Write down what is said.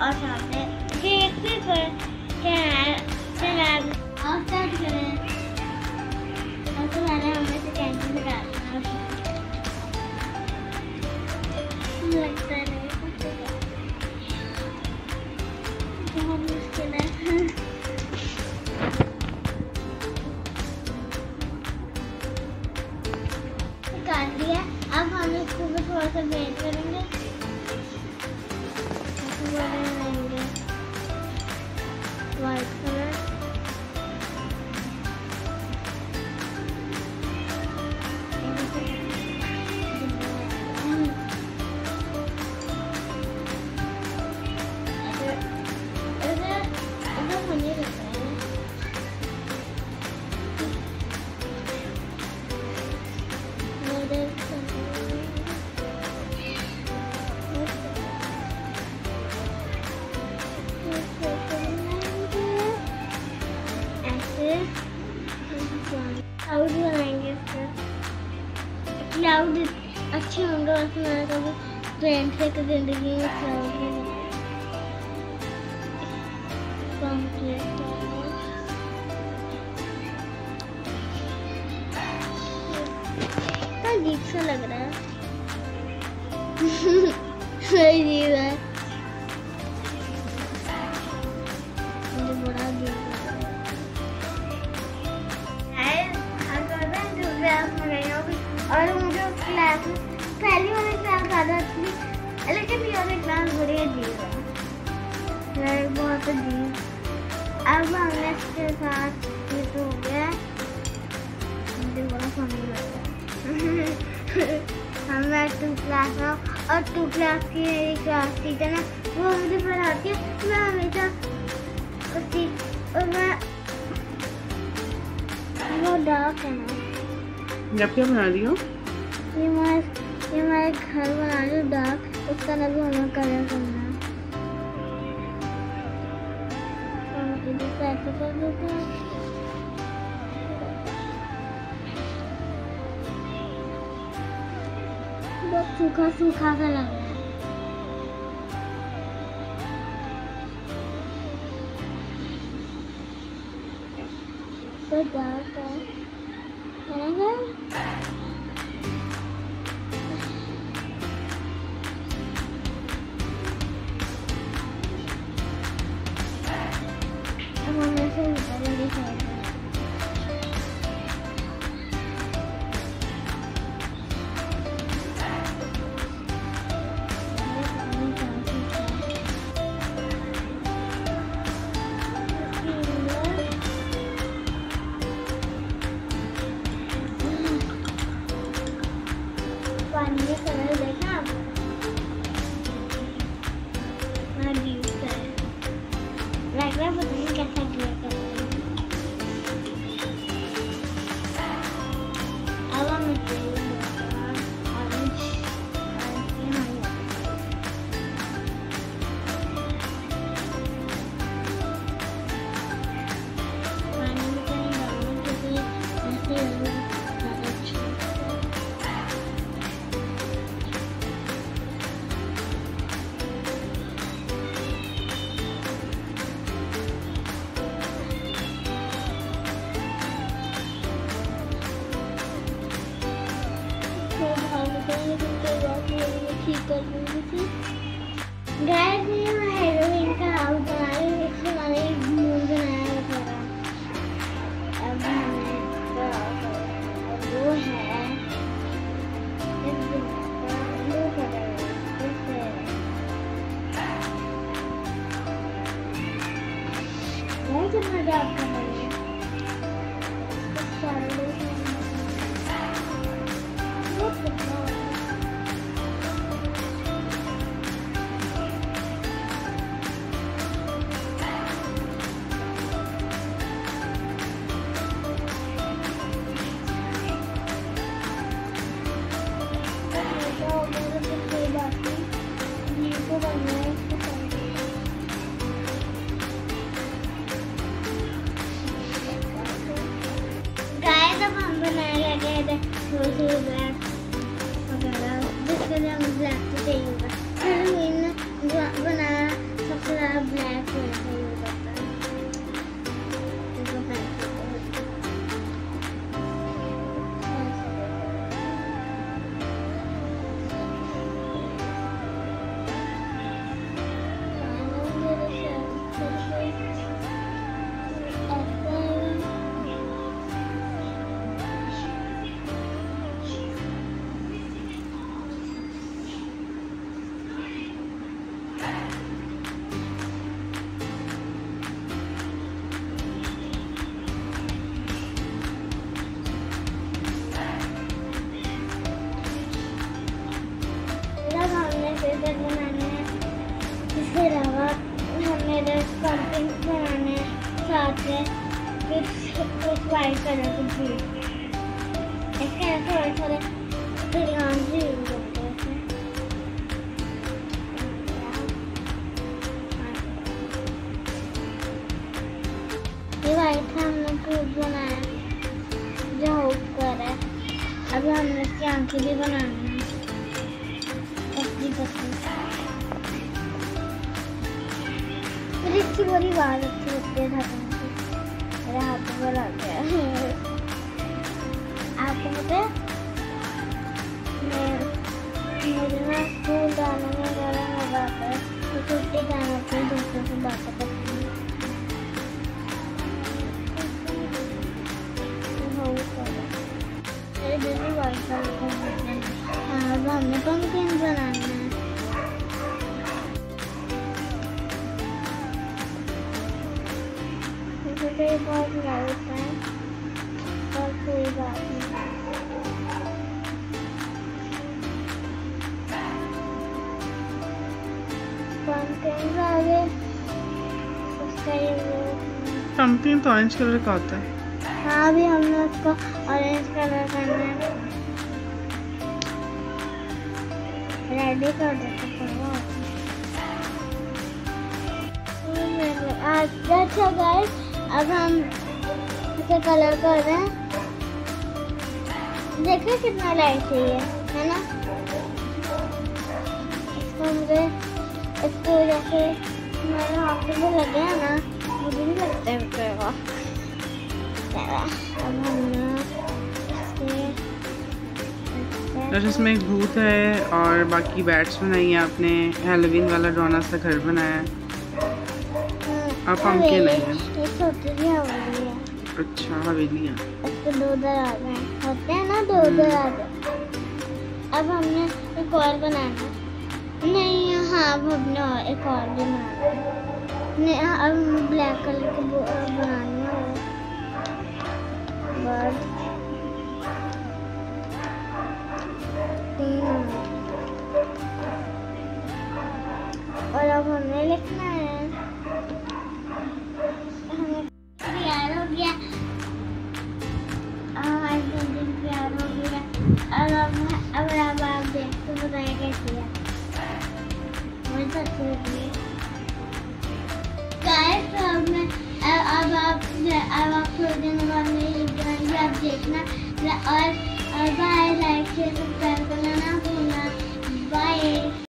और सामने केक भी चला और स्टार्ट करें। और तो मैंने हमें से कैंसिल करा दिया। लगता है नहीं बहुत मुश्किल है। काट दिया। अब हम इसको भी थोड़ा सा बेक करेंगे। लेंगे व्हाइट कलर क्लाउड बनाएंगे इसका। क्लाउड अच्छे होंगे वैसे मैंने कभी फ्रेंड से की जिंदगी में क्लाउड कंप्लीट अजीब सा लग रहा है। अजीब है, मुझे बड़ा अजीब लग रहा है। और मुझे क्लास पहली वाली क्लास ज़्यादा अच्छी, लेकिन ये वाली क्लास बड़ी अजीब है, बहुत अजीब। अब हमने इसके साथ ये तो हो गया, मुझे बड़ा फनी लग रहा है। हमें 2 क्लास और 2 क्लास की मेरी क्लास टीचर है, वो मुझे पढ़ाती है। मैं हमेशा उसकी वो डार्क है ना। जब क्या बना रही हो? ये मैं एक घर बना रही हूँ डार्क, उसका ना भी हमें कलर करना है। इधर से ऐसे कर देते हैं। बहुत सूखा सूखा सा लग रहा है। तो डार्क है पानी कलर देखा लग रहा है, पता नहीं कैसा किया करते हैं। अब हम ठीक कर दूँगी थी। गाइस ये मैं हेरोइन का हाउस बना रही हूँ, इसमें मैंने एक मून बनाया था। अब वो है ब्लू कलर बहुत मजा आता है। जिसके लिए हमें ब्लैक तो चाहिए होगा। बनाना सबसे वाइट कलर की जीन्स, इसके थोड़े थोड़े बिरयान जीन्स होते हैं इसमें। ये वाइट हमने क्यूब बनाया जो ऊपर है। अब हमने इसकी आंखें भी बनानी है पतली पतली। मुझे इसकी बड़ी बात अच्छी लगती है ढक्कन की। मेरे हाथों पर आ गया। आपको पता है मुझे ना स्कूल जाने में बड़ा मजा आता है। तो छुट्टी जाने से दोस्तों से बातें करती हूँ। मेरे दीदी वाइट कलर का है। हाँ अब हमने पंपकिन बनाना है। मुझे बहुत लाइट है और कोई बात नहीं। पंपकिन आगे उसका ये पंपकिन तो ऑरेंज कलर का होता है। हाँ अभी हमने उसको ऑरेंज कलर करना है। रेडी कर देते अच्छा गाइस, अब हम इसे कलर कर रहे हैं। देखिए कितना लाइट चाहिए है ना। इसको मुझे इसको जैसे मेरे हाथ में लगे हैं ना, मुझे नहीं लगता है करेगा। अब हमने इसमें एक भूत है और बाकी बैट्स बनाई है आपने। हैलोवीन वाला डोना सा घर बनाया है। अब पंपकिन नहीं है। ये छोटी सी हवेली है। अच्छा हवेली है। इसके दो दरवाजे होते हैं ना, दो दरवाजे। अब हमने एक और बनाना नहीं। हाँ अब हमने एक और भी बनाना नहीं। अब ब्लैक कलर की बनानी है बर्ड। और अब हमें लिखना है। हमें प्यार हो गया, हमारी पेंटिंग प्यार हो गया। और अब आप देख तो बताइए कैसी है। मुझे तो अच्छी लगी है गाइस। तो अब आप थोड़ी देर बाद मेरी बनाएंगे, आप देखना। और बाय, लाइक शेयर सब्सक्राइब करना ना भूलना। बाय।